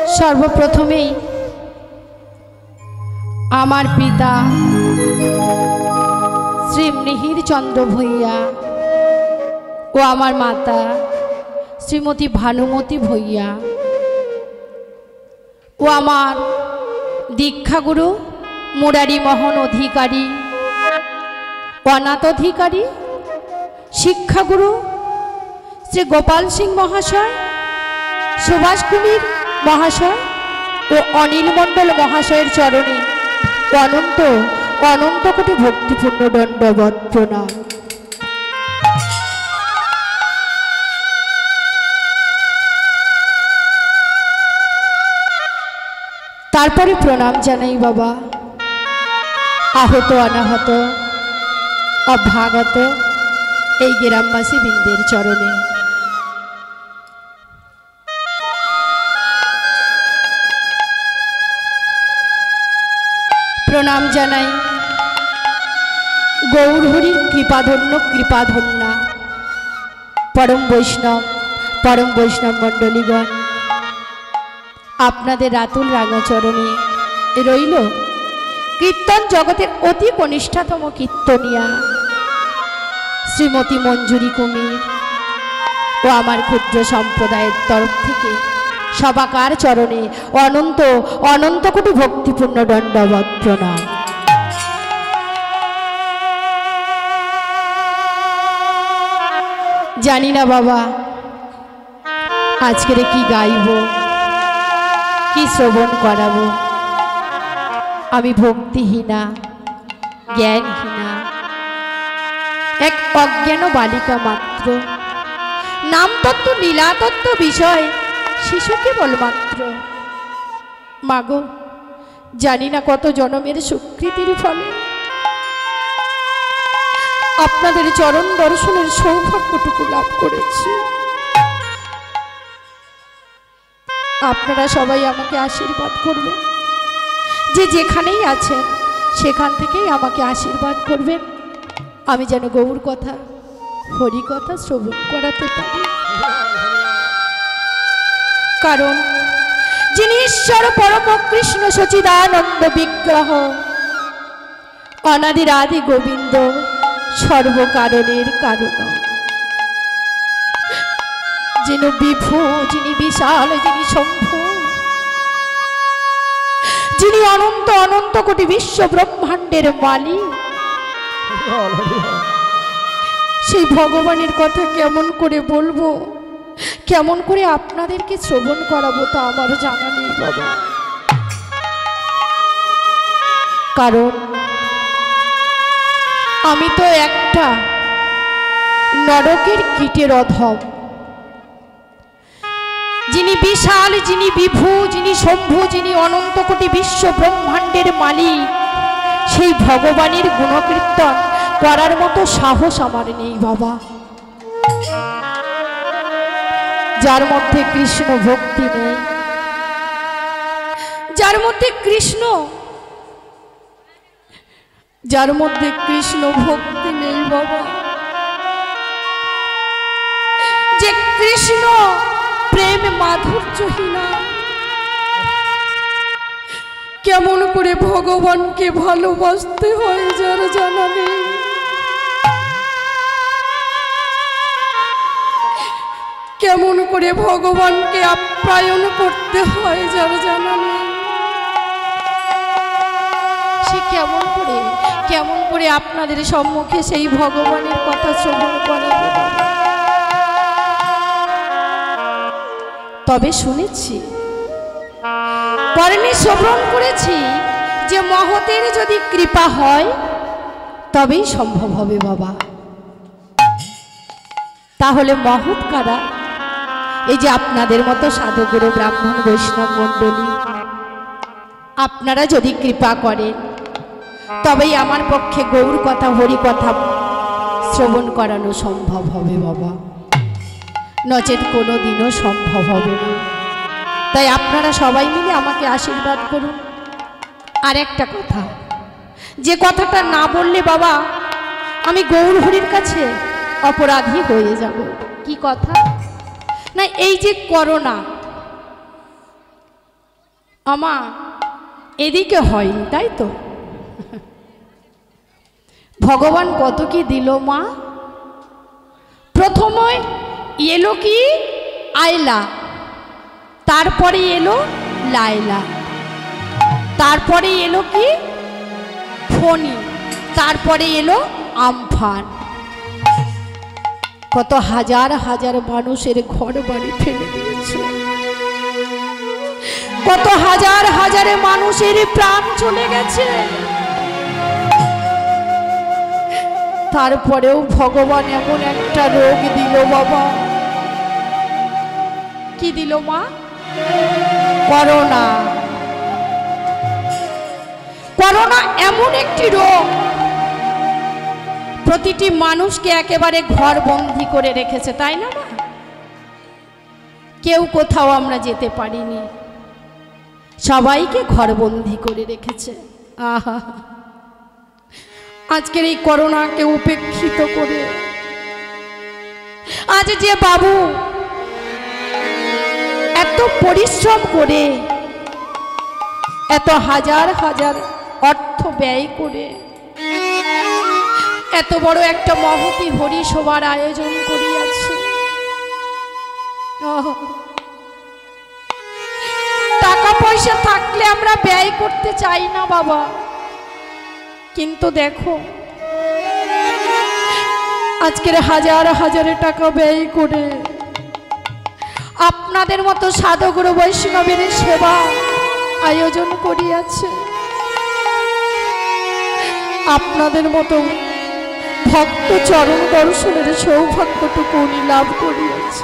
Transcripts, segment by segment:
সর্বপ্রথমেই আমার পিতা শ্রী মিহির চন্দ্র ভূঁইয়া ও আমার মাতা শ্রীমতী ভানুমতি ভূঁইয়া ও আমার দীক্ষাগুরু মুরারি মোহন অধিকারী, অনাথ অধিকারী, শিক্ষাগুরু শ্রী গোপাল সিং মহাশয়, সুভাষ কুমির মহাশয় ও অনিল মণ্ডল মহাশয়ের চরণে অনন্ত অনন্ত কোটি ভক্তিপূর্ণ দণ্ডবৎ প্রণাম। তারপরে প্রণাম জানাই বাবা আহত অনাহত অভ্যাগত এই গ্রামবাসী বৃন্দের চরণে। প্রণাম জানাই গৌরহরির কৃপাধন্য কৃপাধন্যা পরম বৈষ্ণব মণ্ডলীগণ, আপনাদের রাতুল রাঙাচরণে রইল কীর্তন জগতের অতি কনিষ্ঠাতম কীর্তনিয়া শ্রীমতী মঞ্জুরি কুমির ও আমার ক্ষুদ্র সম্প্রদায়ের তরফ থেকে সবাকার চরণে অনন্ত অনন্ত কোটি ভক্তিপূর্ণ দণ্ডবৎ প্রণাম। জানি না বাবা আজকের কি গাইব, কি শ্রবণ করাবো। আমি ভক্তিহীনা, জ্ঞানহীনা, এক অজ্ঞান বালিকা মাত্র, নামতত্ত্ব লীলাতত্ত্ব বিষয় শিশু কেবল মাত্র। মাগো জানি না কত জনমের স্বীকৃতির ফলে আপনাদের চরণ দর্শনের সৌভাগ্যটুকু লাভ করেছি। আপনারা সবাই আমাকে আশীর্বাদ করবেন, যে যেখানেই আছেন সেখান থেকেই আমাকে আশীর্বাদ করবেন, আমি যেন গৌর কথা হরি কথা শ্রবণ করাতে পারি। কারণ যিনি ঈশ্বর পরম কৃষ্ণ সচিদানন্দ বিগ্রহ, অনাদির আদি গোবিন্দ, সর্বকারণের কারণ, যিনি বিভু, যিনি বিশাল, যিনি শম্ভু, যিনি অনন্ত অনন্ত কোটি বিশ্ব ব্রহ্মাণ্ডের মালিক, সেই ভগবানের কথা কেমন করে বলবো, কেমন করে আপনাদেরকে শ্রবণ করাবো তা আমার জানা নেই বাবা। কারণ আমি তো একটা নরকের কীটের অধম, যিনি বিশাল, যিনি বিভু, যিনি শম্ভু, যিনি অনন্ত কোটি বিশ্ব ব্রহ্মাণ্ডের মালিক, সেই ভগবানের গুণকীর্তন করার মতো সাহস আমার নেই বাবা। যার মধ্যে কৃষ্ণ ভক্তি নেই, যার মধ্যে কৃষ্ণ ভক্তি নেই বাবা, যে কৃষ্ণ প্রেম মাধুর্যহীনা, কেমন করে ভগবানকে ভালোবাসতে হয় যার জানা নেই। কেমন করে ভগবানকে আপ্যায়ন করতে হয় যার জানা নেই। সে কেমন করে আপনাদের সম্মুখে সেই ভগবানের কথা শ্রবণ করাবে। তবে শুনেছি, কর্ণে শ্রবণ করেছি যে মহতের যদি কৃপা হয় তবেই সম্ভব হবে বাবা। তাহলে মহৎ কারা? এই যে আপনাদের মতো সাধুগুরু ব্রাহ্মণ বৈষ্ণব মণ্ডলী, আপনারা যদি কৃপা করেন তবেই আমার পক্ষে গৌর কথা হরি কথা শ্রবণ করানো সম্ভব হবে বাবা, নচেত কোনো দিনও সম্ভব হবে না। তাই আপনারা সবাই মিলে আমাকে আশীর্বাদ করুন। আর একটা কথা, যে কথাটা না বললে বাবা আমি গৌর হরির কাছে অপরাধী হয়ে যাব। কি কথা? না, এই যে করোনা, আমা এদিকে হয়নি, তাই তো? ভগবান কত কি দিল মা। প্রথমে এলো কি আয়লা, তারপরে এলো লায়লা, তারপরে এলো কি ফণি, তারপরে এলো আমফান। কত হাজার হাজার মানুষের ঘর বাড়ি ফেলে দিয়েছে, কত হাজার হাজার মানুষের প্রাণ চলে গেছে। তারপরেও ভগবান এমন একটা রোগ দিল বাবা। কি দিল মা? করোনা। করোনা এমন একটি রোগ প্রতিটি মানুষকে একেবারে ঘর বন্দি করে রেখেছে, তাই না মা? কেউ কোথাও আমরা যেতে পারিনি, সবাইকে ঘরবন্দি করে রেখেছে। আহা, আজকের এই করোনাকে উপেক্ষিত করে আজ যে বাবু এত পরিশ্রম করে, এত হাজার হাজার অর্থ ব্যয় করে এত বড় একটা মহতী হরিসভার আয়োজন করিয়াছে, টাকা পয়সা থাকলে আমরা ব্যয় করতে চাই না বাবা, কিন্তু দেখো আজকের হাজার হাজার টাকা ব্যয় করে আপনাদের মতো সাধুগুরু বৈষ্ণবের সেবা আয়োজন করিয়াছে, আপনাদের মতো ভক্ত চরণ দর্শনের সৌভাগ্যটুকু উনি লাভ করিয়াছে।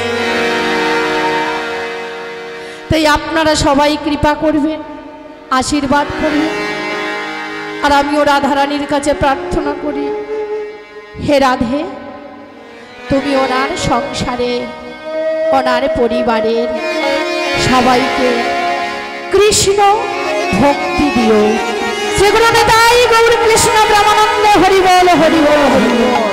তাই আপনারা সবাই কৃপা করবেন, আশীর্বাদ করবেন। আর আমিও রাধারানীর কাছে প্রার্থনা করি, হে রাধে, তুমি ওনার সংসারে, ওনার পরিবারের সবাইকে কৃষ্ণ ভক্তি দিও। সেগুলো তাই গৌর কৃষ্ণ ব্রহ্মানন্দ হরি বল হরি বল হরি বল।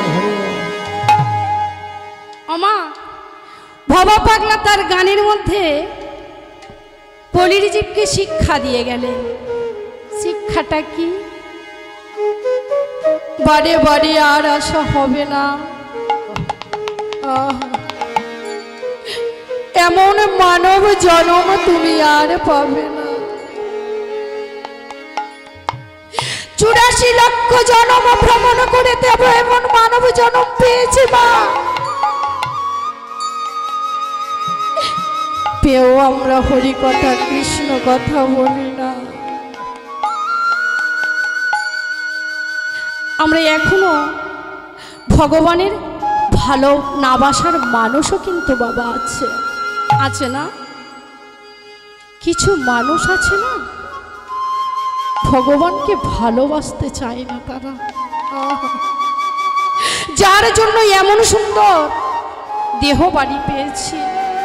আমা ভবা পাগলা তার গানের মধ্যে কলির জীবকে শিক্ষা দিয়ে গেলেন। শিক্ষাটা কি? বারে বারে আর আশা হবে না, এমন মানব জন্ম তুমি আর পাবে না। 84 লক্ষ জন্ম ভ্রমণ করে দেব এমন মানব জন্ম পেয়েছি মা, পেও আমরা হরি কথা কৃষ্ণ কথা বলি না। আমরা এখনো ভগবানের ভালো না বাসার মানুষও কিন্তু বাবা আছে, আছে না? কিছু মানুষ আছে না ভগবানকে ভালোবাসতে চায় না তারা, যার জন্য এমন সুন্দর দেহ বাড়ি পেয়েছি,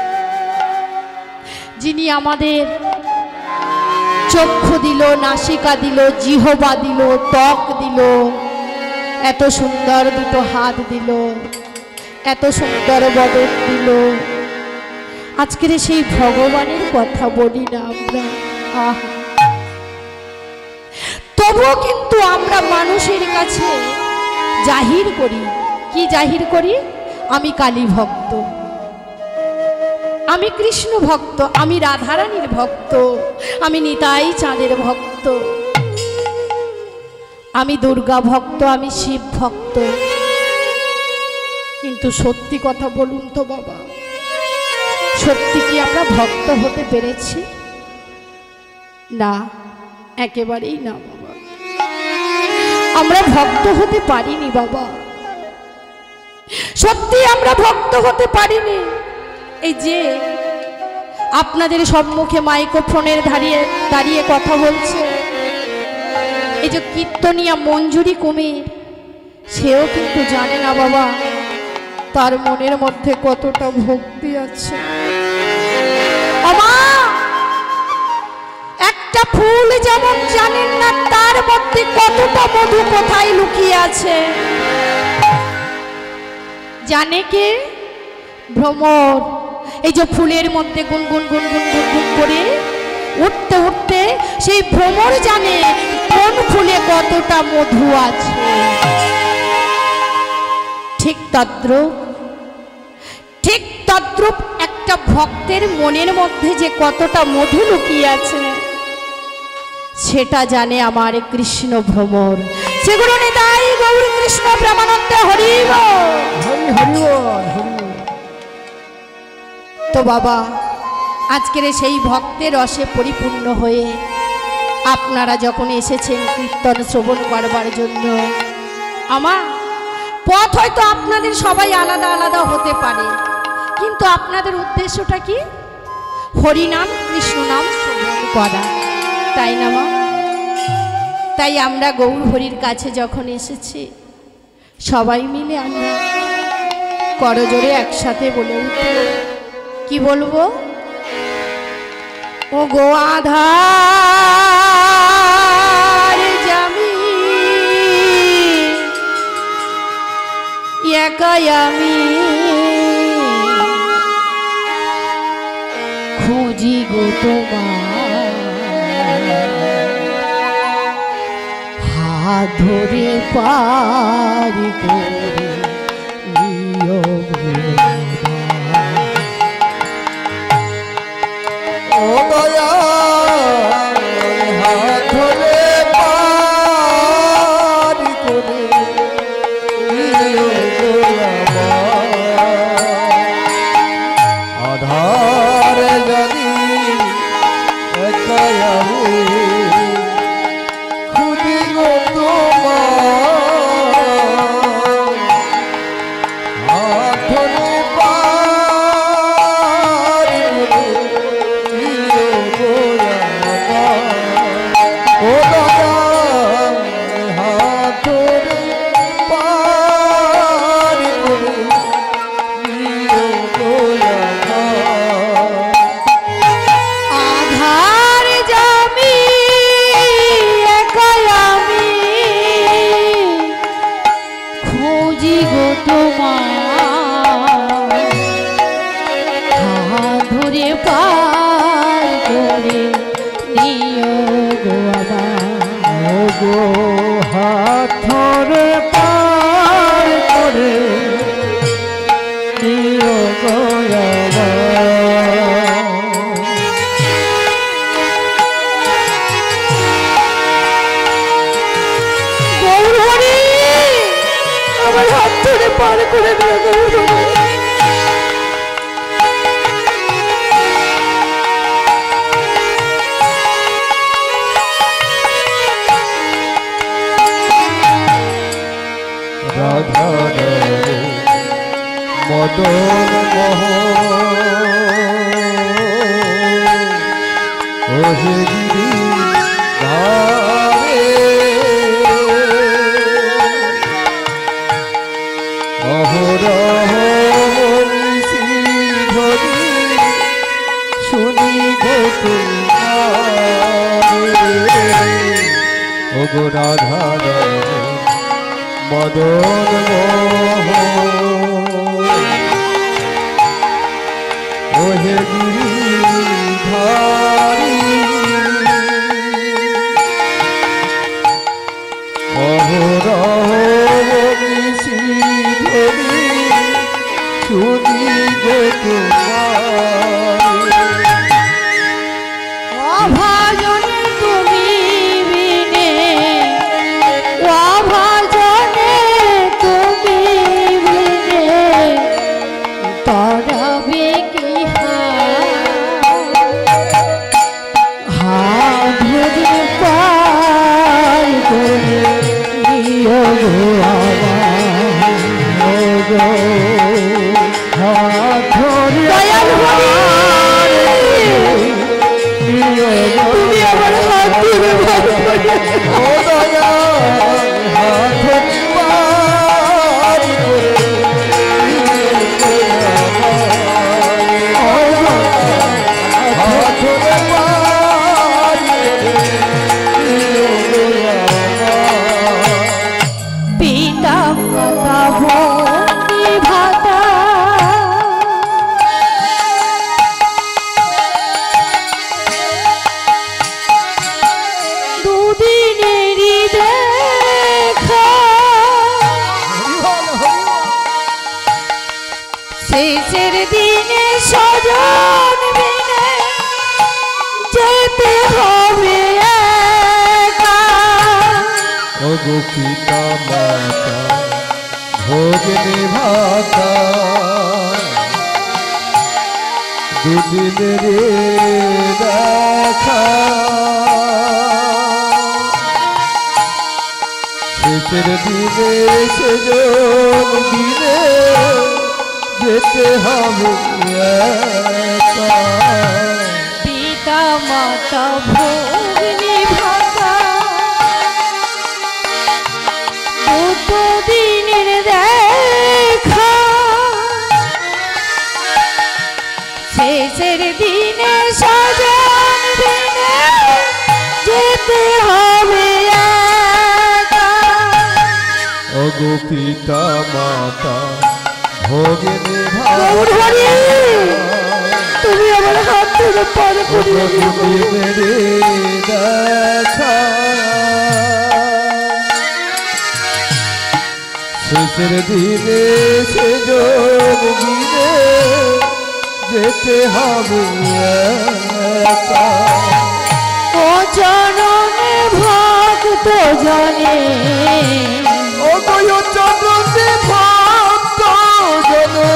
যিনি আমাদের চক্ষু দিল, নাসিকা দিল, জিহ্বা দিল, ত্বক দিল, এত সুন্দর দুটো হাত দিল, এত সুন্দর বদন দিল। আজকের সেই ভগবানের কথা বলি না আমরা, তবুও কিন্তু আমরা মানুষের কাছে জাহির করি। কি জাহির করি? আমি কালী ভক্ত, আমি কৃষ্ণ ভক্ত, আমি রাধারানীর ভক্ত, আমি নিতাই চাঁদের ভক্ত, আমি দুর্গা ভক্ত, আমি শিব ভক্ত। কিন্তু সত্যি কথা বলুন তো বাবা, সত্যি কি আমরা ভক্ত হতে পেরেছি? না, একেবারেই না বাবা, আমরা ভক্ত হতে পারিনি বাবা, সত্যি আমরা ভক্ত হতে পারিনি। এই যে আপনাদের সম্মুখে মাইক্রোফোনের দাঁড়িয়ে কথা বলছে, এই যে কীর্তনিয়া মঞ্জুরি কুমির, সেও কিন্তু জানে না বাবা তার মনের মধ্যে কতটা ভক্তি আছে। একটা ফুল যেমন জানেন না তার মধ্যে কতটা মধু কোথায় লুকিয়ে আছে, জানে কে? ভ্রমর। এই যে ফুলের মধ্যে গুনগুন গুনগুন গুনগুন করে উঠতে সেই ভ্রমর জানে কোন ফুলে কতটা মধু আছে। ঠিক তদ্রূপ একটা ভক্তের মনের মধ্যে যে কতটা মধু লুকিয়ে আছে সেটা জানে আমার কৃষ্ণ ভ্রমর। সেগুলো নিতাই গৌর কৃষ্ণ প্রেমানন্দ হরি বল। তো বাবা, আজকের সেই ভক্তের রসে পরিপূর্ণ হয়ে আপনারা যখন এসেছেন কীর্তন শ্রবণ করবার জন্য, আমার পথ হয়তো আপনাদের সবাই আলাদা আলাদা হতে পারে, কিন্তু আপনাদের উদ্দেশ্যটা কি? হরিনাম কৃষ্ণ নাম শ্রবণ করা, তাই না মা? তাই আমরা গৌর হরির কাছে যখন এসেছি সবাই মিলে আমরা করজোড়ে একসাথে বলে উঠব, কি বলবো? ও গো আধার জামি একাই আমি খুঁজি গো তোমার, হাত ধরে পারি করে নিও ও দয়া হাত ধরে পারি করে নিও আধার যদি একাই আমি খুঁজি গো তোমার, হাত ধরে পারি করে নিও ও দাদা, হাত ধরে পারি করে নিও আধার জামি একাই আমি খুঁজি গো তোমার, হাত ধরে পার করে নিও গো আমার। গো হাত ধরে পার করে নিও গৌর হরি, আমার হাত ধরে পার করে দিও গৌর হরি। রাধা মদন মোহন ওহে গিরি ধারে অহরহ নিশি ধরি শুনি গো তোমারে, ও গো রাধা মদন ওহে গিরিধারী অহরহ নিশি ধরি শুনি গো তোমারে, অভাজনে তুমি বিনে, অভাজনে তুমি বিনে তরবে কি হাত ধরে পার করে নিও গো আমার, হাত ধরে দয়াল হরি, তুমি আমার হাত ধরে পার করে ও দয়া হাত ধরে পারি করে হাত ধরে পারি করে পিতা গো পিতা মাতা ভোগিনী ভাতা দুদিনের দেখা শেষের দিনে সেজন দিনে যেতে হবে একা। পিতা মাতা ভগ্নী ভাতা দুটো দিনের দেখা শেষের দিনে সাজান দিনে যেতে হবে একা। ওগো পিতা মাতা ভগিনী তুমি আমার হাত ধরে পার করে মেরে দেখা শেষের দিনে সেজন দিনে যেতে হবে একা। ও চরণে ভক্ত জনে ও গো চরণে ভক্ত জনে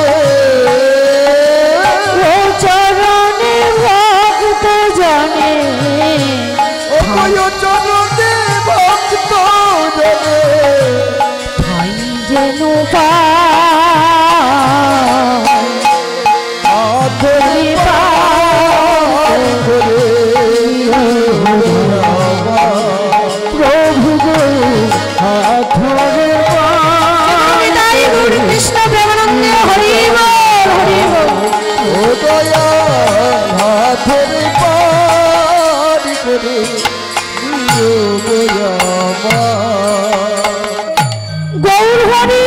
ও চরণে ভক্ত জনে ও গো চরণে ভক্ত জনে ঠাই যেন আধরি প্রভু গো আধরে কৃষ্ণ প্রেমানন্দে হরি বল হরি বল। ও দয়া আধরে পারি করে দিও দয়া মা। গৌর হরি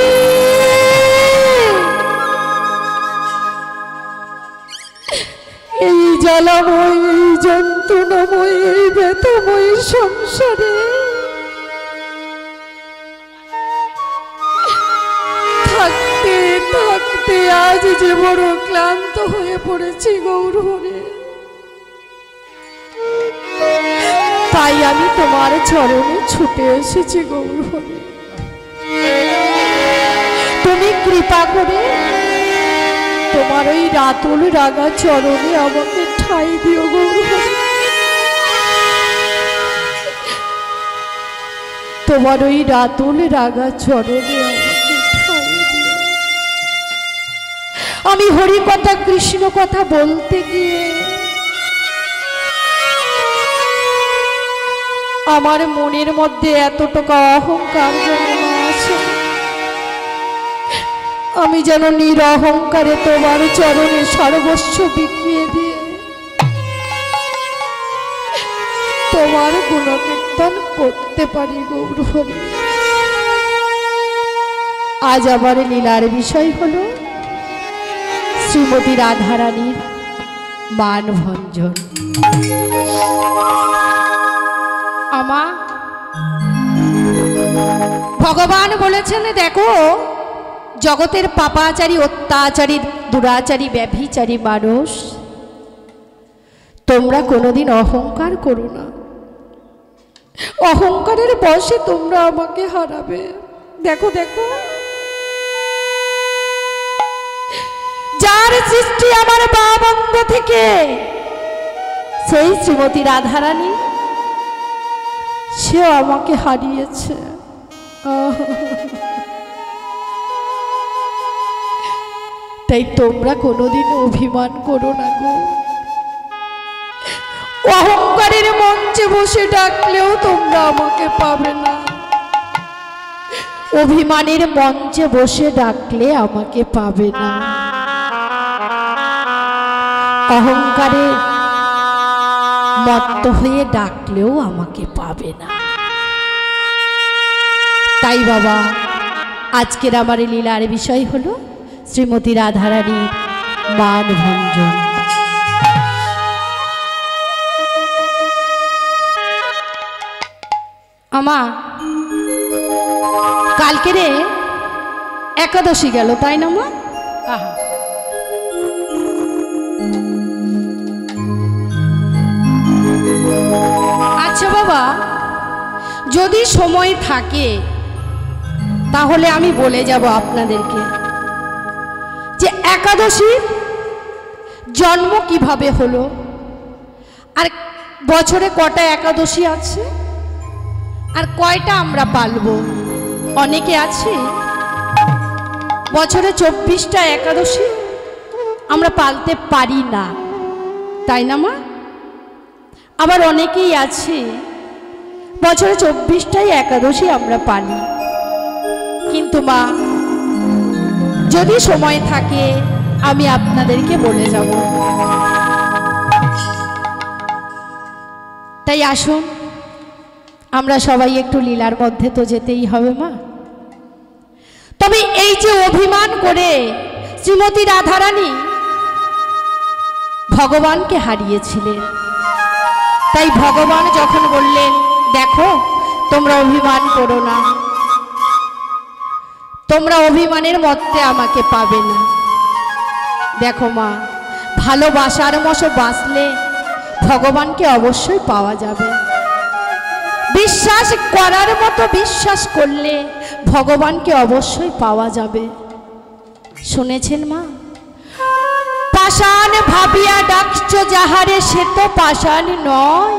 এই জ্বালাময় এই যন্ত্রণাময় এই ব্যথাময় সংসারে থাকতে থাকতে আজ যে বড় ক্লান্ত হয়ে পড়েছি গৌর হরি। তাই আমি তোমার চরণে ছুটে এসেছি গৌর হরি। তুমি কৃপা করে তোমার ওই রাতুল রাগা চরণে আমাকে ঠাঁই দিও গৌর হরি। তোমার ওই রাতুল রাগা চরণে আমাকে ঠাঁই দিও। আমি হরি কথা কৃষ্ণ কথা বলতে গিয়ে আমার মনের মধ্যে এতটুকু অহংকার যেন আছে। আমি যেন নিরহংকারে তোমার চরণে সর্বস্ব বিকিয়ে দিয়ে তোমার গুণকীর্তন করতে পারি গৌর হরি। আজ আমার লীলার বিষয় হলো শ্রীমতী রাধারানীর মানভঞ্জন। আমা ভগবান বলেছেন, দেখো জগতের পাপাচারী অত্যাচারী দুরাচারী ব্যভিচারী মানুষ, তোমরা কোনোদিন অহংকার করো না। অহংকারের বশে তোমরা আমাকে হারাবে। দেখো দেখো যার সৃষ্টি আমার বাবঙ্গ থেকে, সেই শ্রীমতী রাধারানী, সে আমাকে হারিয়েছে। তাই তোমরা কোনোদিন অভিমান করো না গো। অহংকারের মঞ্চে বসে ডাকলেও তোমরা আমাকে পাবে না। অভিমানের মঞ্চে বসে ডাকলে আমাকে পাবে না। অহংকারে মত্ত হয়ে ডাকলেও আমাকে পাবে না। তাই বাবা, আজকের আমার লীলার বিষয় হলো শ্রীমতী রাধারানীর মানভঞ্জন। আমা কালকে রে একাদশী গেল, তাই না মা? আহা, আচ্ছা বাবা, যদি সময় থাকে তাহলে আমি বলে যাব আপনাদেরকে যে একাদশীর জন্ম কিভাবে হলো, আর বছরে কটা একাদশী আছে, আর কয়টা আমরা পালব। অনেকে আছে বছরে 24টা একাদশী আমরা পালতে পারি না, তাই না মা? আবার অনেকেই আছে বছরে 24টাই একাদশী আমরা পালি। কিন্তু মা, যদি সময় থাকে আমি আপনাদেরকে বলে যাব। তাই আসুন আমরা সবাই একটু লীলার মধ্যে তো যেতেই হবে মা। তবে এই যে অভিমান করে শ্রীমতী রাধারানী ভগবানকে হারিয়েছিলেন, তাই ভগবান যখন বললেন দেখো তোমরা অভিমান করো না, তোমরা অভিমানের মধ্যে আমাকে পাবে না। দেখো মা, ভালোবাসার মতো বাঁচলে ভগবানকে অবশ্যই পাওয়া যাবে। বিশ্বাস করার মতো বিশ্বাস করলে ভগবানকে অবশ্যই পাওয়া যাবে। শুনেছেন মা? পাষাণ ভাবিয়া ডাকছ যাহারে সে তো পাষাণ নয়,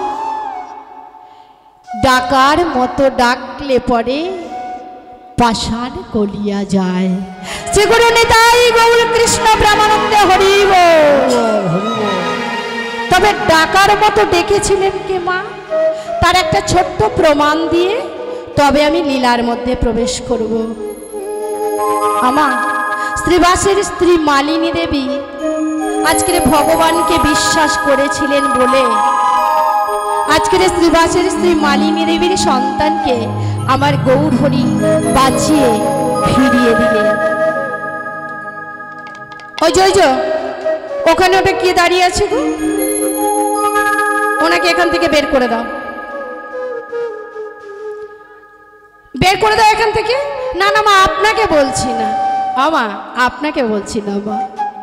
ডাকার মতো ডাকলে পরে পাষাণ গলিয়া যায়। শ্রীগুরু নিতাই গৌর কৃষ্ণ প্রেমানন্দে হরি বল। তবে ডাকার মতো ডেকেছিলেন কে মা? তার একটা ছোট্ট প্রমাণ দিয়ে তবে আমি লীলার মধ্যে প্রবেশ করব। আমার শ্রীবাসের স্ত্রী মালিনী দেবী আজকের ভগবানকে বিশ্বাস করেছিলেন বলে আজকের শ্রীবাসের স্ত্রী মালিনী দেবীর সন্তানকে আমার গৌর হরি বাঁচিয়ে ফিরিয়ে দিলেন। ওই যে ওখানে ওটা কে দাঁড়িয়ে আছে গো? ওনাকে এখান থেকে বের করে দাও, বের করে দাও এখান থেকে। না না মা, আপনাকে বলছি না আমা, আপনাকে বলছি না মা।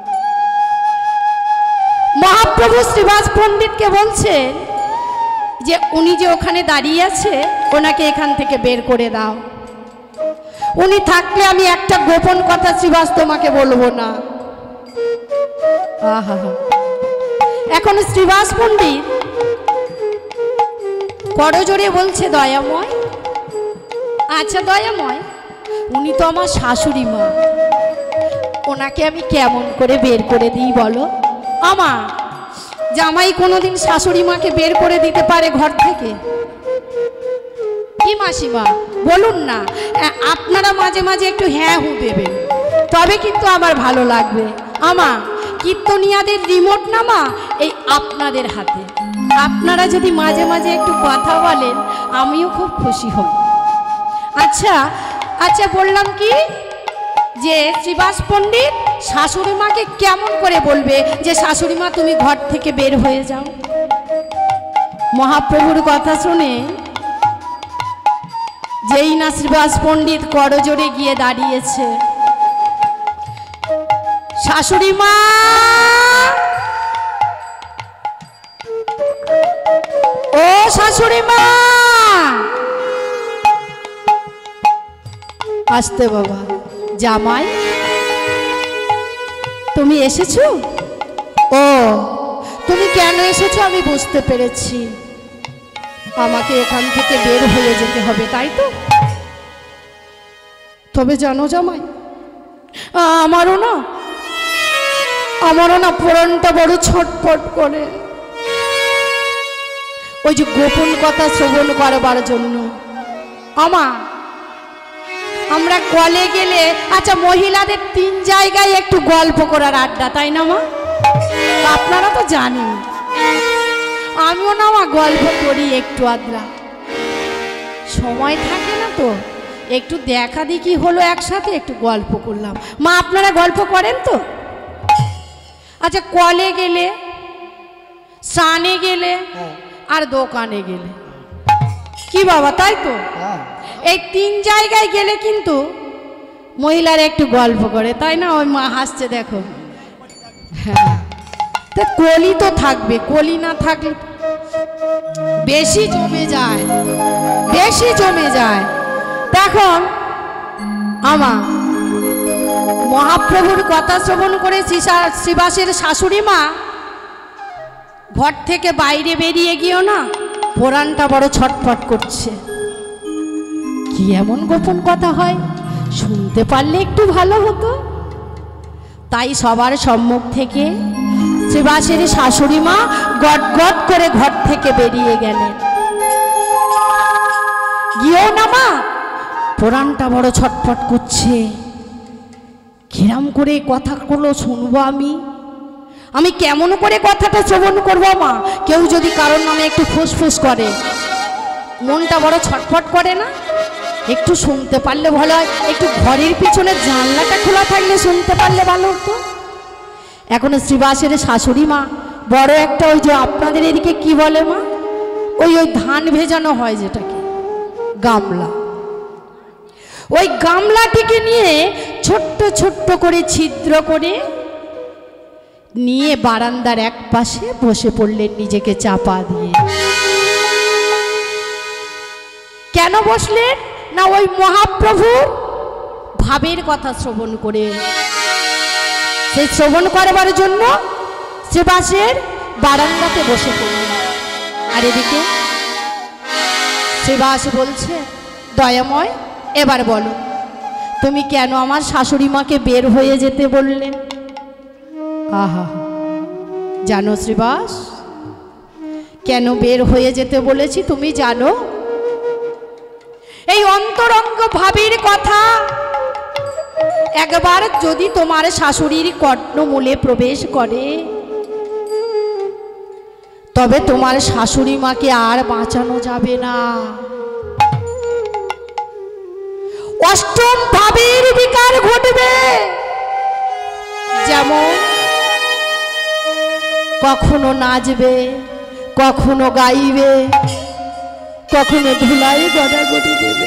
মহাপ্রভু শ্রীবাস পণ্ডিতকে বলছেন যে উনি যে ওখানে দাঁড়িয়ে আছে ওনাকে এখান থেকে বের করে দাও। উনি থাকলে আমি একটা গোপন কথা শ্রীবাস তোমাকে বলবো না। আহা, এখন শ্রীবাস পণ্ডিত করজোড়ে বলছে দয়াময়, আচ্ছা দয়াময়, উনি তো আমার শাশুড়ি মা, ওনাকে আমি কেমন করে বের করে দিই বলো? আমা, জামাই কোনোদিন শাশুড়ি মাকে বের করে দিতে পারে ঘর থেকে? কি মাসিমা বলুন না, আপনারা মাঝে মাঝে একটু হ্যাঁ হু দেবেন, তবে কিন্তু আমার ভালো লাগবে। আমা, কীর্তনিয়াদের রিমোট নামা এই আপনাদের হাতে, আপনারা যদি মাঝে মাঝে একটু কথা বলেন আমিও খুব খুশি হই। আচ্ছা আচ্ছা, বললাম কি যে শ্রীবাস পণ্ডিত শাশুড়ি মাকে কেমন করে বলবে যে শাশুড়ি মা তুমি ঘর থেকে বের হয়ে যাও? মহাপ্রভুর কথা শুনে যেই না শ্রীবাস পণ্ডিত করজোড়ে গিয়ে দাঁড়িয়েছে, শাশুড়ি মা, ও শাশুড়ি মা, আসতে বাবা। জামাই তুমি এসেছো? ও তুমি কেন এসেছো আমি বুঝতে পেরেছি, আমাকে এখান থেকে বের হয়ে যেতে হবে তাই তো? তবে জানো জামাই, আমারও না পুরাণটা বড় ছটফট করে ওই যে গোপন কথা শ্রবণ করবার জন্য। আমরা কলে গেলে, আচ্ছা মহিলাদের 3 জায়গায় একটু গল্প করার আড্ডা, তাই না মা? আপনারা তো জানেন আমিও না মা গল্প করি একটু আদ্রা, সময় থাকে না তো একটু দেখা দেখি হলো, একসাথে একটু গল্প করলাম। মা আপনারা গল্প করেন তো? আচ্ছা কলে গেলে, স্নানে গেলে আর দোকানে গেলে, কি বাবা তাই তো? এই 3 জায়গায় গেলে কিন্তু মহিলারা একটু গল্প করে, তাই না? ওই মা হাসছে দেখো। হ্যাঁ, তা কলি তো থাকবে, কলি না থাকলে বেশি জমে যায়, বেশি জমে যায়। তখন আমা মহাপ্রভুর কথা শ্রবণ করে শ্রীবাসের শাশুড়ি মা ঘর থেকে বাইরে বেরিয়ে গিয়েও না পুরাণটা বড় ছটফট করছে। কি এমন গোপন কথা হয়, শুনতে পারলে একটু ভালো হতো। তাই সবার সম্মুখ থেকে শ্রীবাসের শাশুড়ি মা গট গট করে ঘর থেকে বেরিয়ে গেলেন। গিয়েও না মা পুরাণটা বড় ছটফট করছে। কিরাম করে কথাগুলো শুনবো আমি কেমন করে কথাটা শ্রবণ করবো মা? কেউ যদি কারোর নামে একটু ফুসফুস করে মনটা বড় ছটফট করে না? একটু শুনতে পারলে ভালো হয়, একটু ঘরের পিছনে জানলাটা খোলা থাকলে শুনতে পারলে ভালো হতো। এখন শ্রীবাসের শাশুড়ি মা বড় একটা ওই যে আপনাদের এদিকে কি বলে মা, ওই ধান ভেজানো হয় যেটাকে গামলা, ওই গামলাটিকে নিয়ে ছোট্ট ছোট্ট করে ছিদ্র করে নিয়ে বারান্দার এক পাশে বসে পড়লেন নিজেকে চাপা দিয়ে। কেন বসলেন না? ওই মহাপ্রভুর ভাবের কথা শ্রবণ করে, সেই শ্রবণ করবার জন্য শ্রীবাসের বারান্দাতে বসে পড়লেন। আর এদিকে শ্রীবাস বলছে, দয়াময় এবার বলো তুমি কেন আমার শাশুড়ি মাকে বের হয়ে যেতে বললেন? আহা, জানো শ্রীবাস কেন বের হয়ে যেতে বলেছি তুমি জানো? এই অন্তরঙ্গ ভাবের কথা একবার যদি তোমার শাশুড়ির কর্ণমূলে প্রবেশ করে তবে তোমার শাশুড়ি মাকে আর বাঁচানো যাবে না। অষ্টম ভাবের বিকার ঘটবে। যেমন কখনো নাচবে, কখনো গাইবে, কখনো ধুলাই গড়াগড়ি দেবে,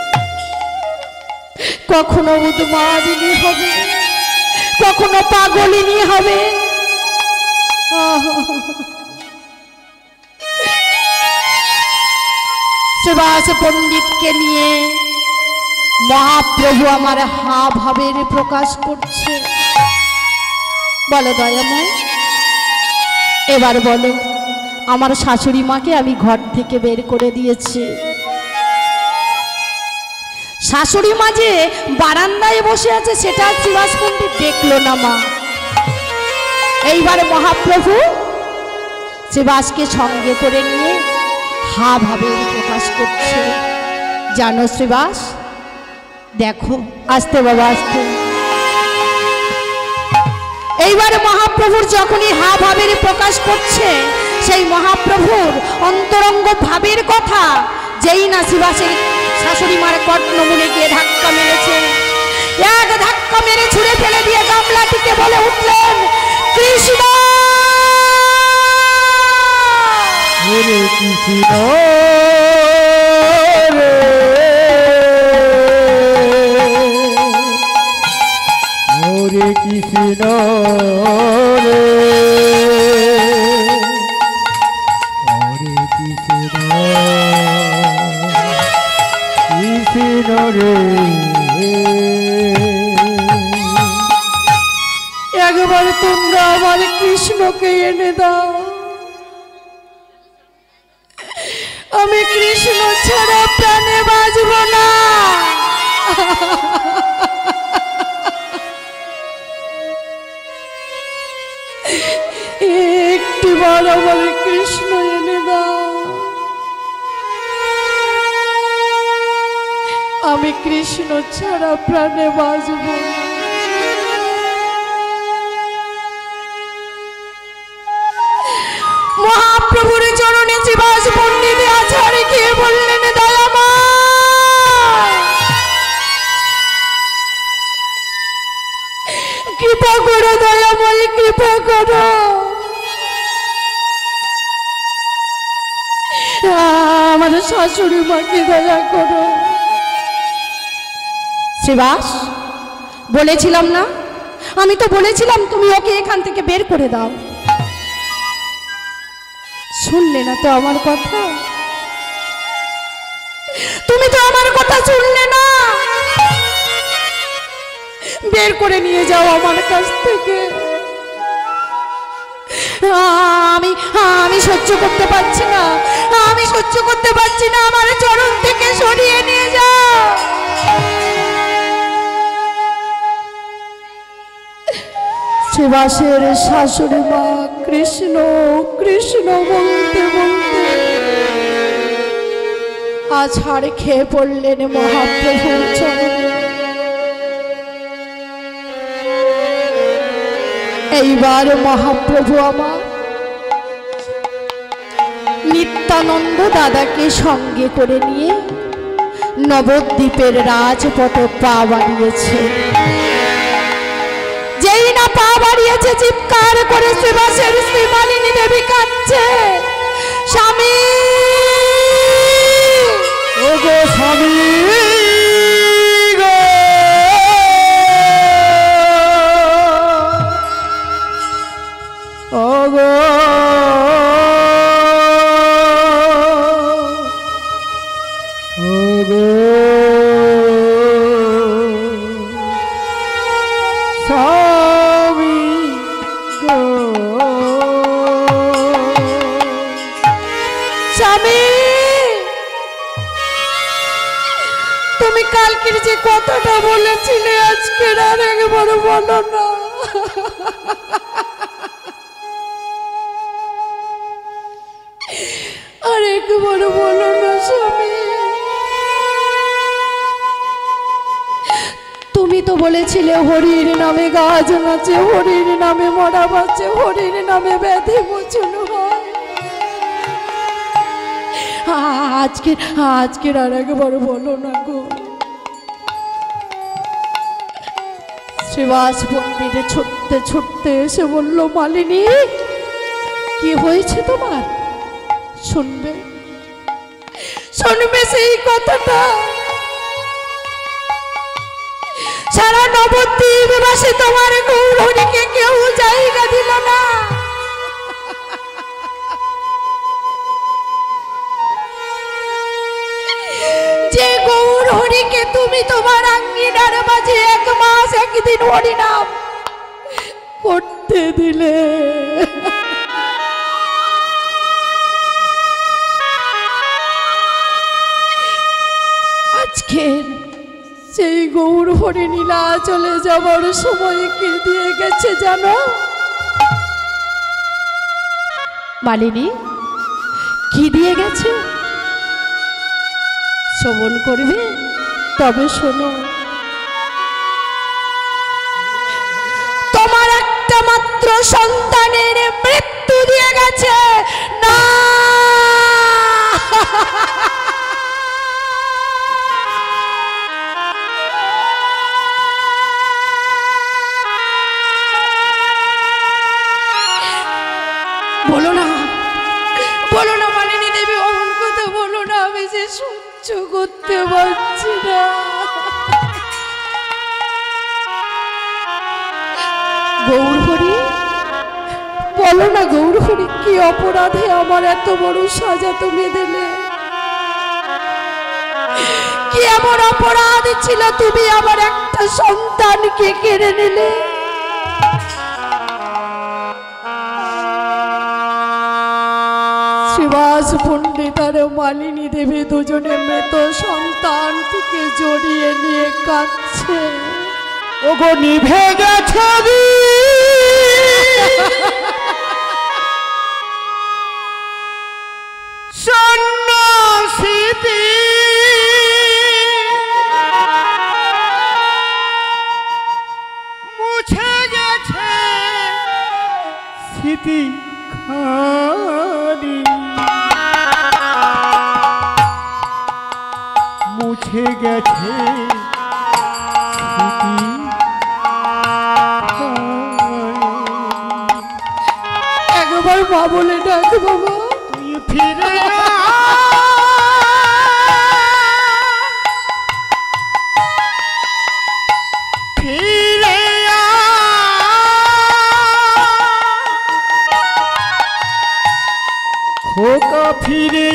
কখনো উন্মাদিনী হবে, কখনো পাগলিনী হবে। শ্রীবাস পণ্ডিতকে নিয়ে মহাপ্রভু আমার হা ভাবের প্রকাশ করছে। বলো দয়াময় এবার বলো, আমার শাশুড়ি মাকে আমি ঘর থেকে বের করে দিয়েছি। শাশুড়ি মা যে বারান্দায় বসে আছে সেটা শ্রীবাস পণ্ডিত দেখলো না মা। এইবার মহাপ্রভু শ্রীবাসকে সঙ্গে করে নিয়ে হা ভাবের প্রকাশ করছে। জানো শ্রীবাস, দেখো আস্তে বাবা আস্তে। এইবার মহাপ্রভুর যখনই হা ভাবের প্রকাশ করছে সেই মহাপ্রভুর অন্তরঙ্গ ভাবের কথা যেই না শ্রীবাসের শাশুড়ি মার কর্ণমূলে গিয়ে ধাক্কা মেরেছে, এক ধাক্কা মেরে ছুঁড়ে ফেলে দিয়ে গামলাটিকে বলে উঠলেন, কৃষ্ণ হরে কৃষ্ণ হরে কৃষ্ণ রে, হরে কৃষ্ণ কৃষ্ণ রে। একবার তোমরা আমার কৃষ্ণকে এনে দাও, আমি কৃষ্ণ ছাড়া প্রাণে বাঁচব না। একটি বার আমার কৃষ্ণ এনে দাও, আমি কৃষ্ণ ছাড়া প্রাণে বাঁচব না। মহাপ্রভুর চরণে শ্রীবাস পণ্ডিত আচার্য গিয়ে বললেন, দয়াময় কৃপা করো, দয়াময় কৃপা করো, আমার শাশুড়ি মাকে দয়া করো। শ্রীবাস বলেছিলাম না, আমি তো বলেছিলাম তুমি ওকে এখান থেকে বের করে দাও। শুনলে না তো আমার কথা, তুমি তো আমার কথা শুনলে না। বের করে নিয়ে যাও আমার কাছ থেকে। আমি আমি সহ্য করতে পারছি না, আমি সহ্য করতে পারছি না, আমার চরণ থেকে সরিয়ে নিয়ে যাও। শ্রীবাসের শাশুড়ি মা কৃষ্ণ কৃষ্ণ বলতে বলতে আজ হাড় খেয়ে পড়লেন মহাপ্রভুর চরণে। এইবার মহাপ্রভু আমার নিত্যানন্দ দাদাকে সঙ্গে করে নিয়ে নবদ্বীপের রাজপথে পা বাড়িয়েছে। যেই না পা বাড়িয়েছে চিৎকার করে শ্রীবাসের শ্রী মালিনী দেবী কাঁদছে, স্বামী ও গো স্বামী গো, ও গো ও গো স্বামী গো, স্বামী তুমি কালকের যে কথাটা বলেছিলে আজকে আর একবার বলো না। আর একবার বলো না স্বামী। তুমি তো বলেছিলে হরির নামে গাছ নাচে, হরির নামে মরা বাঁচে, হরির নামে ব্যাধি মোচন হয়। আজকের আর একবার বলো না গো। শ্রীবাস পণ্ডিতে ছুটতে ছুটতে এসে বলল, মালিনী কি হয়েছে তোমার? শুনবে শুনবে সেই কথাটা। সারা নবদ্বীপবাসী তোমার গৌরহরিকে কেউ জায়গা দিল না। যে গৌরহরিকে তুমি তোমার আঙ্গিনার মাঝে 1 মাস 1 দিন হরিনাম করতে দিলে, আজকের সেই গৌর হরি নীলা চলে যাবার সময় কে দিয়ে গেছে জানো? মালিনী কি দিয়ে গেছে শ্রবণ করবে? তবে শোনো, তোমার একটা মাত্র সন্তানের মৃত্যু দিয়ে গেছে। না বলো না, বলো না মালিনী দেবী, অমন কথা বলো না, আমি যে সহ্য করতে পারছি না। গৌরহরি বলো না, গৌরহরি কি অপরাধে আমার এত বড় সাজা তুমি দিলে? কি এমন অপরাধ ছিল তুমি আমার একটা সন্তানকে কেড়ে নিলে? শ্রীবাস পণ্ডিত আর মালিনী দেবী দুজনে মৃত সন্তানটিকে জড়িয়ে নিয়ে কাঁদছে। ওগো নিভে গেছে সন্ন্যাসীতি, মুছে গেছে স্মৃতি খানি, মুছে গেছে একবার মা বলে ডাক বাবা। তুই ফিরে ফিরে খো খোকা ফিরে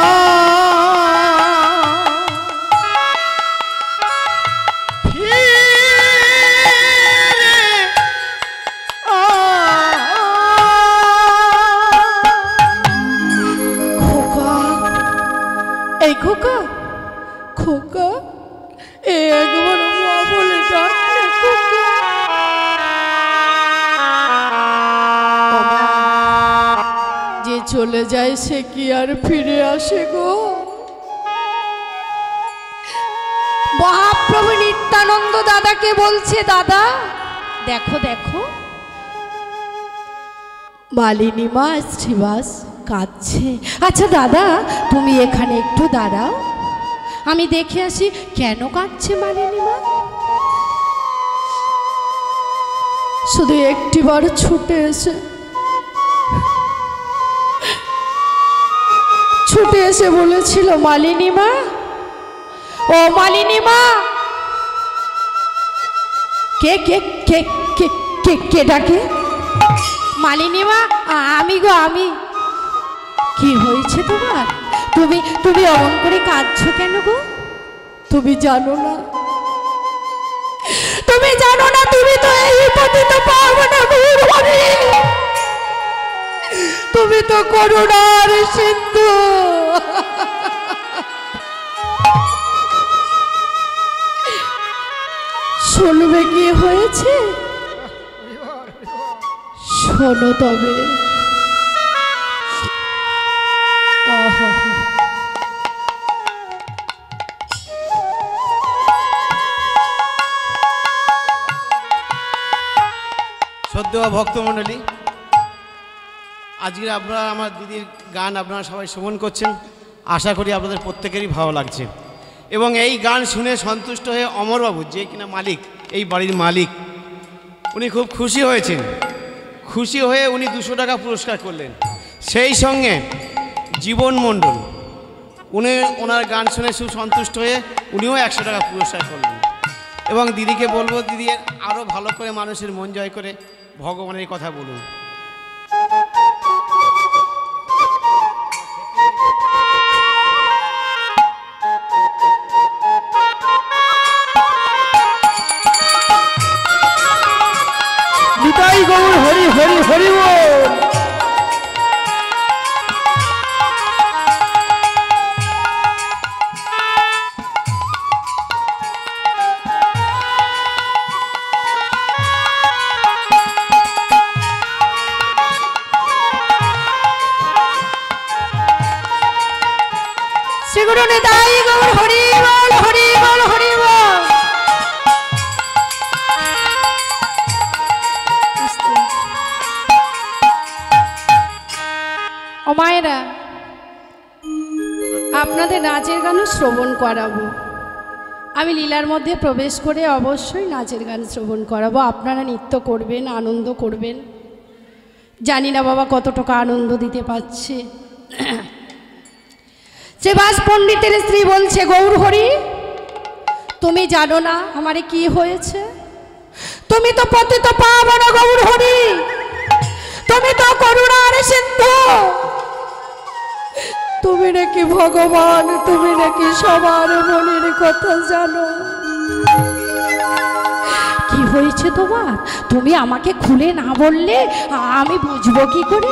এই খোকা খোকা একবার মা বলে ডাকলে খোকা। যে চলে যায় সে কি আর ফিরে আসে গো? মহাপ্রভু নিত্যানন্দ দাদাকে বলছে, দাদা দেখো দেখো মালিনী মা শ্রীবাস কাঁদছে। আচ্ছা দাদা তুমি এখানে একটু দাঁড়াও, আমি দেখে আসি কেন কাঁদছে মালিনী মা। শুধু একটিবার ছুটে এসে বলেছিল, মালিনী মা, ও মালিনী মা। কে কে কে কে কে কে ডাকে? মালিনী মা আমি গো আমি। কি হয়েছে তোমার? তুমি তুমি অমন করে কাঁদছো কেন গো? তুমি জানো না, তুমি জানো না, তুমি তো এই পতিত পাবনা ভূরি, তুমি তো করুণার সিন্ধু। শুনবে কি হয়েছে? শোনো তবে। শ্রদ্ধেয় ভক্তমণ্ডলী, আজকে আপনারা আমার দিদির গান আপনারা সবাই শ্রবণ করছেন। আশা করি আপনাদের প্রত্যেকেরই ভালো লাগছে এবং এই গান শুনে সন্তুষ্ট হয়ে অমরবাবু, যে কিনা মালিক, এই বাড়ির মালিক, উনি খুব খুশি হয়েছেন। খুশি হয়ে উনি 200 টাকা পুরস্কার করলেন। সেই সঙ্গে জীবন মণ্ডল, উনি ওনার গান শুনে সুসন্তুষ্ট হয়ে উনিও 100 টাকা পুরস্কার করলেন। এবং দিদিকে বলবো, দিদি আরও ভালো করে মানুষের মন জয় করে ভগবানের কথা বলুন। নিতাই গৌর হরি হরি হরি বল। শ্রীগুরু নিতাই গৌর হরি বল হরি বল হরি বল। ও মায়েরা, আপনাদের নাচের গানও শ্রবণ করাবো। আমি লীলার মধ্যে প্রবেশ করে অবশ্যই নাচের গান শ্রবণ করাবো। আপনারা নৃত্য করবেন, আনন্দ করবেন। জানি না বাবা কতটুকু আনন্দ দিতে পারছে। শ্রীবাস পণ্ডিতের স্ত্রী বলছে, গৌর হরি তুমি জানো না আমারে কি হয়েছে? তুমি তো পতিত পাবনা গৌর হরি, তুমি তো করুণার সিন্ধু, তুমি নাকি ভগবান, তুমি নাকি সবার মনের কথা জানো। কি হয়েছে তোমার? তুমি আমাকে খুলে না বললে আমি বুঝবো কি করে?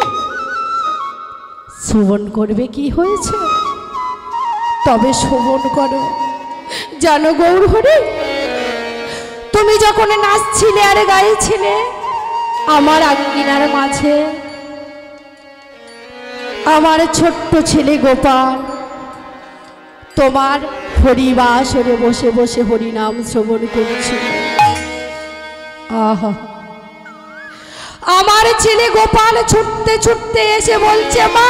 শ্রবণ করবে কি হয়েছে? তবে শ্রবণ করো। জানো গৌর হরি, তুমি যখন নাচছিলে আর গাইছিলে আমার আঙ্গিনার মাঝে, আমার ছোট্ট ছেলে গোপাল তোমার হরিবাসরে বসে বসে হরিনাম শ্রবণ করছিল। আহা, আমার ছেলে গোপাল ছুটতে ছুটতে এসে বলছে, মা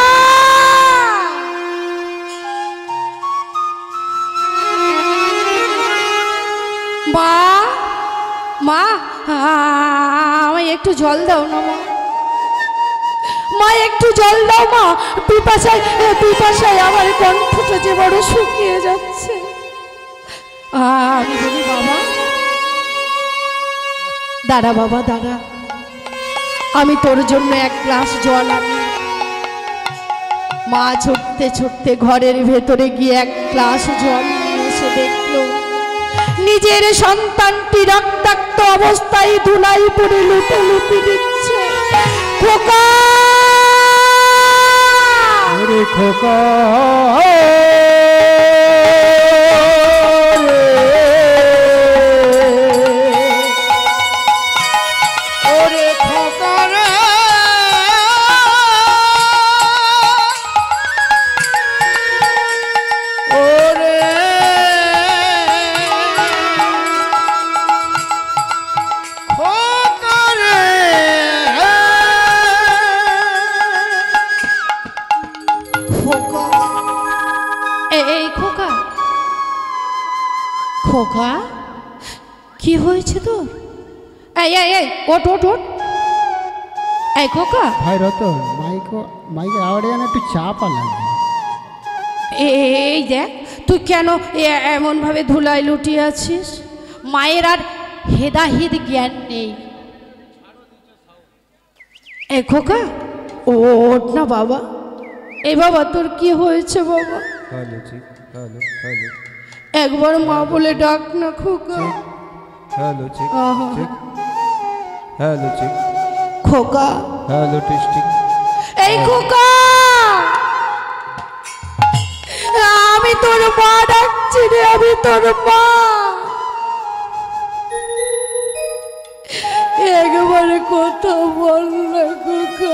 মা মা আমায় একটু জল দাও না মা, মা একটু জল দাও মা, পিপাসায় পিপাসায় আমার কণ্ঠটা যে বড় শুকিয়ে যাচ্ছে। আমি বলি, বাবা দাঁড়া, বাবা দাঁড়া, আমি তোর জন্য এক গ্লাস জল আনি। মা ছুটতে ছুটতে ঘরের ভেতরে গিয়ে এক গ্লাস জল নিয়ে এসে দেখল নিজের সন্তানটি রক্তাক্ত অবস্থায় ধুলাই পড়ে লুটোলুটি দিচ্ছে। খোকা, ওরে খোকা, ওরে খোকা রে, ওরে খোকা রে, খোকা, এই খোকা, খোকা কি হয়েছে তোর? এই এই এই ওঠ ওঠ ওঠ। এই খোকা, ভাই রতন, মাইকের আওয়াজে যেন একটু চাপা লাগবে। এই দেখ তুই কেন এমনভাবে ধুলায় লুটিয়ে আছিস? মায়ের আর হেদাহিদ জ্ঞান নেই। এ খোকা, ওঠ না বাবা। এ বাবা, তোর কি হয়েছে বাবা? হ্যালো ঠিক, হ্যালো হ্যালো, একবার মা বলে ডাক না খোকা। হ্যালো ঠিক আহা। ঠিক, হ্যালো ঠিক, খোকা, হ্যালো টেস্টিং। এই খোকা, আমি তোর মা ডাকছি রে, আমি তোর মা। একবারে কথা বল না খোকা।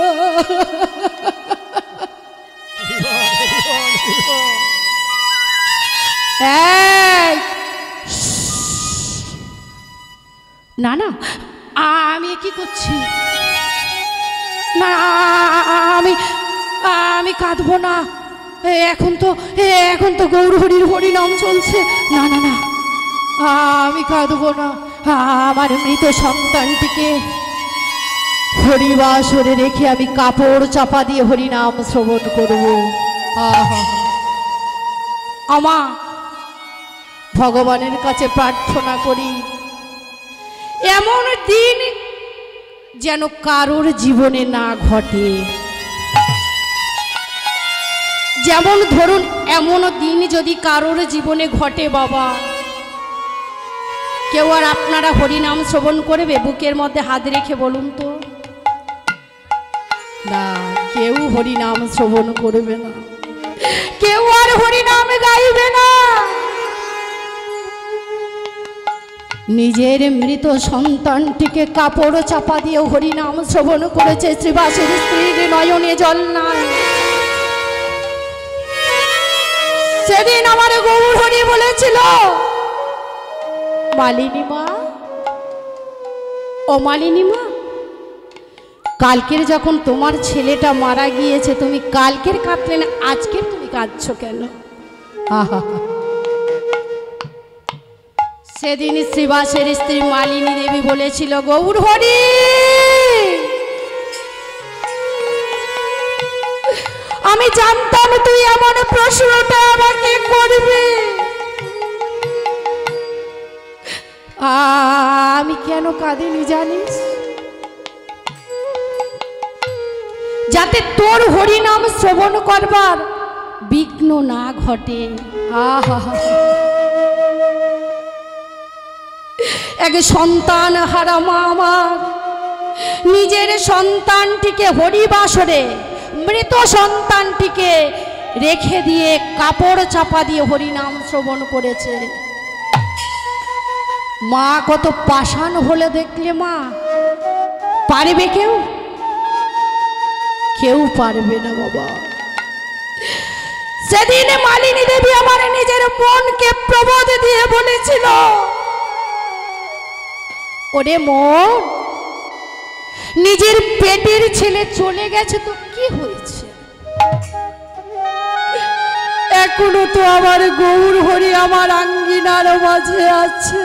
এই, না না, আমি কি করছি? না, আমি কাঁদবো না। এখন তো গৌর হরির হরিনাম চলছে। না না না, আমি কাঁদবো না। আমার মৃত সন্তানটিকে হরিবাসরে রেখে আমি কাপড় চাপা দিয়ে হরিনাম শ্রবণ করব। আমা, ভগবানের কাছে প্রার্থনা করি এমন দিন যেন কারোর জীবনে না ঘটে। যেমন ধরুন, এমন দিন যদি কারোর জীবনে ঘটে বাবা, কেউ আর আপনারা হরিনাম শ্রবণ করবে? বুকের মধ্যে হাত রেখে বলুন তো। না, কেউ হরিনাম শ্রবণ করবে না, কেউ আর হরিনাম গাইবে না। নিজের মৃত সন্তানটিকে কাপড় চাপা দিয়ে হরিনাম শ্রবণ করেছে। শ্রীবাসের স্ত্রীর নয়নে জল নাই। সেদিন আমার গৌর হরি বলেছিল, মালিনী মা, ও মালিনী মা, কালকের যখন তোমার ছেলেটা মারা গিয়েছে, তুমি কালকের কাঁদলে না, আজকের তুমি কাঁদছো কেন? আহা, সেদিন শ্রীবাসের স্ত্রী মালিনী দেবী বলেছিল, গৌর হরি, আমি জানতাম তুই এমন প্রশ্নটা আমাকে করবি। আমি কেন কাঁদিনি জানিস? যাতে তোর হরিনাম শ্রবণ করবার বিঘ্ন না ঘটে। আহা, এক সন্তান হারা মা আমার নিজের সন্তানটিকে হরিবাসরে, মৃত সন্তানটিকে রেখে দিয়ে কাপড় চাপা দিয়ে হরিনাম শ্রবণ করেছে। মা কত পাষাণ হলে দেখলে মা, পারবে কেউ? কেউ পারবে না বাবা। সেদিন মালিনী দেবী আমার নিজের মনকে প্রবোধ দিয়ে বলেছিল, ওরে মন, নিজের পেটের ছেলে চলে গেছে তো কি হয়েছে? এখনো তো আমার গৌর হরি আমার আঙ্গিনার মাঝে আছে।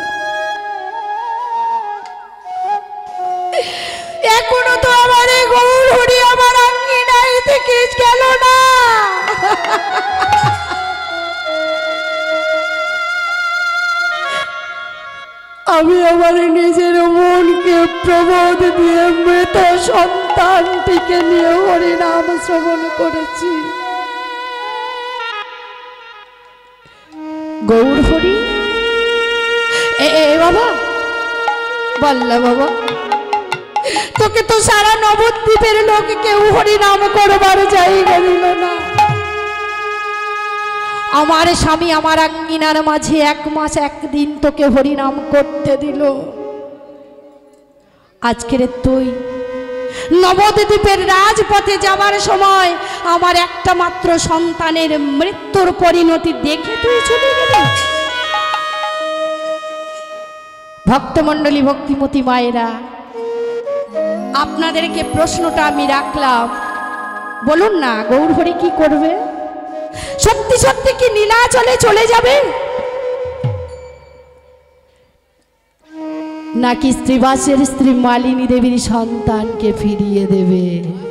এখনো তো আমার গৌর হরি আমার আঙ্গিনায় থেকে গেল না। আমি আমার নিজের মনকে প্রবোধ দিয়ে মৃত সন্তানটিকে নিয়ে হরিনাম শ্রবণ করেছি। গৌর হরি এ বাবা বললা বাবা, তোকে তো সারা নবদ্বীপের লোক কেউ হরি নাম করবার জায়গা দিল না। আমার স্বামী আমার আঙ্গিনার মাঝে 1 মাস 1 দিন তোকে হরি নাম করতে দিল। আজকের তুই নবদ্বীপের রাজপথে যাবার সময় আমার একটা মাত্র সন্তানের মৃত্যুর পরিণতি দেখে তুই চলে গেলি। ভক্তমণ্ডলী, ভক্তিমতী মায়েরা, আপনাদেরকে প্রশ্নটা আমি রাখলাম, বলুন না গৌর হরি কি করবে? সত্যি সত্যি কি নীলাচলে চলে যাবে, নাকি শ্রীবাসের স্ত্রী মালিনী দেবীর সন্তানকে ফিরিয়ে দেবে?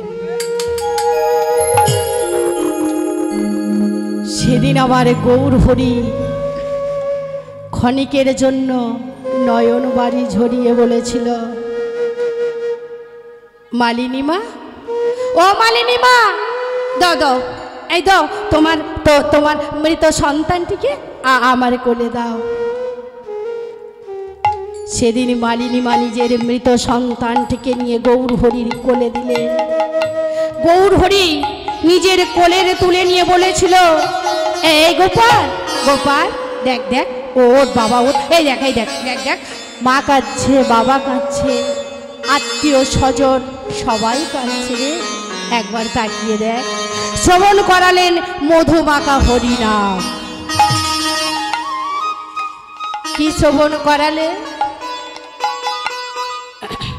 সেদিন আমার গৌর হরি ক্ষণিকের জন্য নয়ন বাড়ি ঝরিয়ে বলেছিল, মালিনী মা, ও মালিনী মা, দাও দাও, এই দাও তোমার মৃত সন্তানটিকে আমার কোলে দাও। সেদিন মালিনী মা নিজের মৃত সন্তানটিকে নিয়ে গৌর হরির কোলে দিলেন। গৌর হরি নিজের কোলের তুলে নিয়ে বলেছিল, এই গোপাল, গোপাল দেখ দেখ, ওর বাবা, ওর এই দেখ, এই দেখ দেখ দেখ, মা কাঁদছে, বাবা কাঁদছে, আত্মীয় স্বজন সবাই কাঁদছে রে, একবার তাকিয়ে দেখ। শ্রবণ করালেন মধুমাখা হরিনাম। কি শ্রবণ করালে?